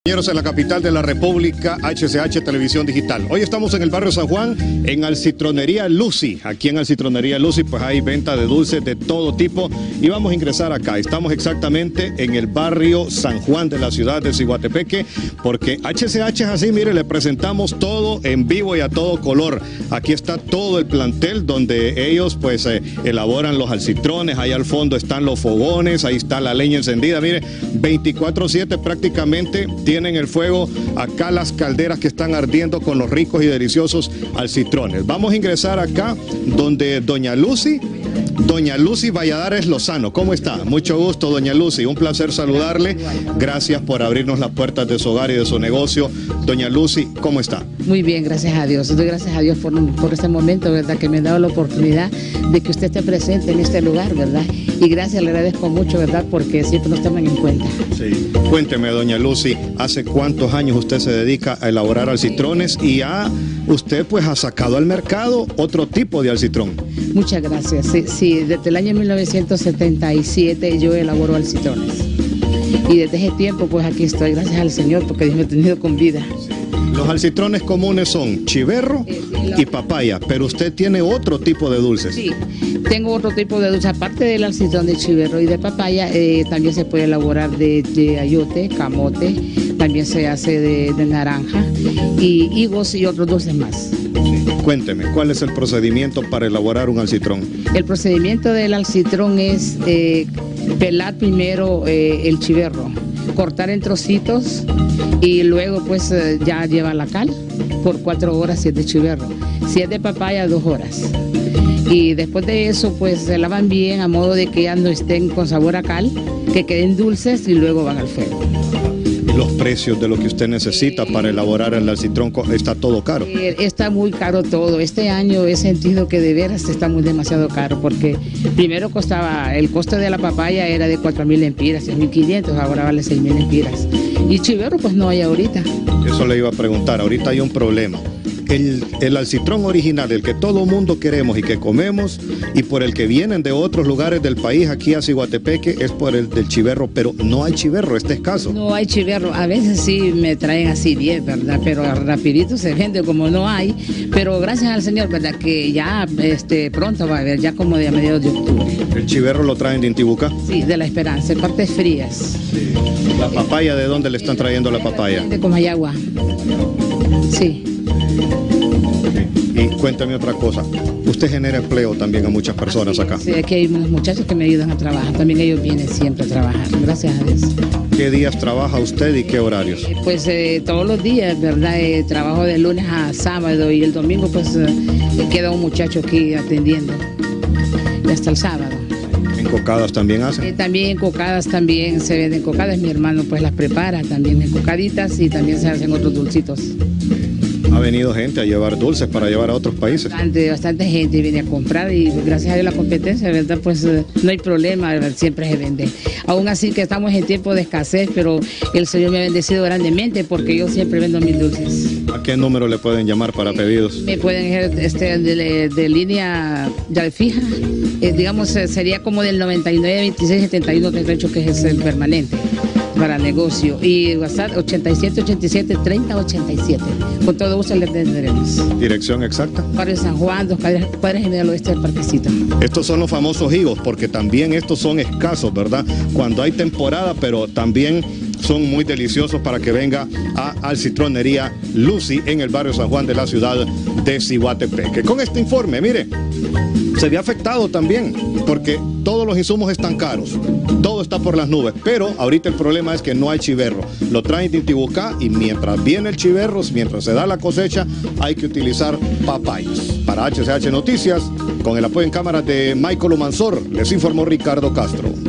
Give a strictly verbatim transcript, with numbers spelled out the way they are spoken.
En la capital de la República, H C H Televisión Digital. Hoy estamos en el barrio San Juan, en Alcitronería Lucy. Aquí en Alcitronería Lucy pues hay venta de dulces de todo tipo y vamos a ingresar acá. Estamos exactamente en el barrio San Juan de la ciudad de Ciguatepeque, porque H C H es así, mire, le presentamos todo en vivo y a todo color. Aquí está todo el plantel donde ellos pues eh, elaboran los alcitrones. Ahí al fondo están los fogones, ahí está la leña encendida, mire, veinticuatro siete prácticamente tienen el fuego acá, las calderas que están ardiendo con los ricos y deliciosos alcitrones. Vamos a ingresar acá donde doña Lucy, doña Lucy Valladares Lozano. ¿Cómo está? Mucho gusto, doña Lucy, un placer saludarle. Gracias por abrirnos las puertas de su hogar y de su negocio. Doña Lucy, ¿cómo está? Muy bien, gracias a Dios. Doy gracias a Dios por, por este momento, ¿verdad? Que me ha dado la oportunidad de que usted esté presente en este lugar, ¿verdad? Y gracias, le agradezco mucho, ¿verdad? Porque siempre nos toman en cuenta. Sí. Cuénteme, doña Lucy, ¿hace cuántos años usted se dedica a elaborar alcitrones y a usted pues ha sacado al mercado otro tipo de alcitrón? Muchas gracias. Sí, sí, desde el año mil novecientos setenta y siete yo elaboro alcitrones. Y desde ese tiempo pues aquí estoy, gracias al Señor, porque Dios me ha tenido con vida. Sí. Los alcitrones comunes son chiverro sí, sí, lo... y papaya, pero usted tiene otro tipo de dulces. Sí, tengo otro tipo de dulce. Aparte del alcitrón de chiverro y de papaya, eh, también se puede elaborar de, de ayote, camote, también se hace de, de naranja, y higos y otros dulces más. Sí. Cuénteme, ¿cuál es el procedimiento para elaborar un alcitrón? El procedimiento del alcitrón es eh, pelar primero eh, el chiverro, cortar en trocitos y luego pues ya lleva la cal por cuatro horas si es de chiverro. Si es de papaya, dos horas. Y después de eso pues se lavan bien a modo de que ya no estén con sabor a cal, que queden dulces y luego van al fuego. Los precios de lo que usted necesita eh, para elaborar el alcitrón, está todo caro. Eh, está muy caro todo. Este año he sentido que de veras está muy demasiado caro, porque primero costaba, el costo de la papaya era de cuatro mil empiras, seis mil quinientos, ahora vale seis mil empiras. Y chiverro pues no hay ahorita. Eso le iba a preguntar, ahorita hay un problema. El, el alcitrón original, el que todo mundo queremos y que comemos, y por el que vienen de otros lugares del país aquí a Ciguatepeque, es por el del chiverro, pero no hay chiverro, este escaso. No hay chiverro, a veces sí me traen así diez, ¿verdad? Pero rapidito se vende como no hay, pero gracias al Señor, ¿verdad? Que ya este, pronto va a haber, ya como de a mediados de octubre. ¿El chiverro lo traen de Intibucá? Sí, de La Esperanza, en partes frías. Sí. ¿La papaya, de dónde le están trayendo la papaya? De Comayagua, sí. Y cuéntame otra cosa, usted genera empleo también a muchas personas sí, acá. Sí, aquí hay unos muchachos que me ayudan a trabajar, también ellos vienen siempre a trabajar, gracias a Dios. ¿Qué días trabaja usted y qué horarios? Eh, pues eh, todos los días, ¿verdad? Eh, trabajo de lunes a sábado y el domingo pues eh, queda un muchacho aquí atendiendo y hasta el sábado. ¿En cocadas también hacen? Eh, también en cocadas también se venden cocadas, mi hermano pues las prepara también en cocaditas y también se hacen otros dulcitos. ¿Ha venido gente a llevar dulces para llevar a otros países? Bastante, bastante gente viene a comprar y gracias a Dios la competencia, ¿verdad? Pues no hay problema, ¿verdad? Siempre se vende. Aún así que estamos en tiempo de escasez, pero el Señor me ha bendecido grandemente porque yo siempre vendo mis dulces. ¿A qué número le pueden llamar para pedidos? Me pueden hacer este, de, de línea ya fija, eh, digamos sería como del noventa y nueve, veintiséis, setenta y uno, treinta y ocho, que es el permanente para negocio, y WhatsApp ochenta y siete, ochenta y siete, treinta, ochenta y siete. Con todo gusto le atenderemos. ¿Dirección exacta? Barrio San Juan, dos cuadras, cuadras y media al oeste del Parquecito. Estos son los famosos higos, porque también estos son escasos, ¿verdad? Cuando hay temporada, pero también son muy deliciosos para que venga a Alcitronería Lucy en el barrio San Juan de la ciudad de Ciguatepeque. Con este informe, mire, se ve afectado también, porque todos los insumos están caros, todo está por las nubes, pero ahorita el problema es que no hay chiverro, lo traen de Intibucá y mientras viene el chiverro, mientras se da la cosecha, hay que utilizar papayas. Para H C H Noticias, con el apoyo en cámara de Michael Omansor, les informó Ricardo Castro.